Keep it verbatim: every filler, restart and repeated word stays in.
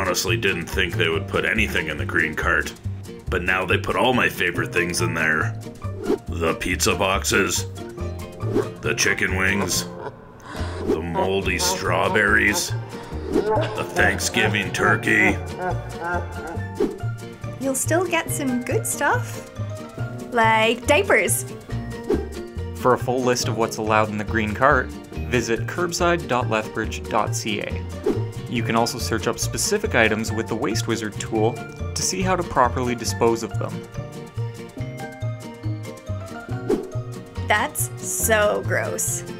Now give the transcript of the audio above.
honestly didn't think they would put anything in the green cart. But now they put all my favorite things in there. The pizza boxes, the chicken wings, the moldy strawberries, the Thanksgiving turkey. You'll still get some good stuff, like diapers. For a full list of what's allowed in the green cart, visit curbside dot lethbridge dot c a. You can also search up specific items with the Waste Wizard tool to see how to properly dispose of them. That's so gross.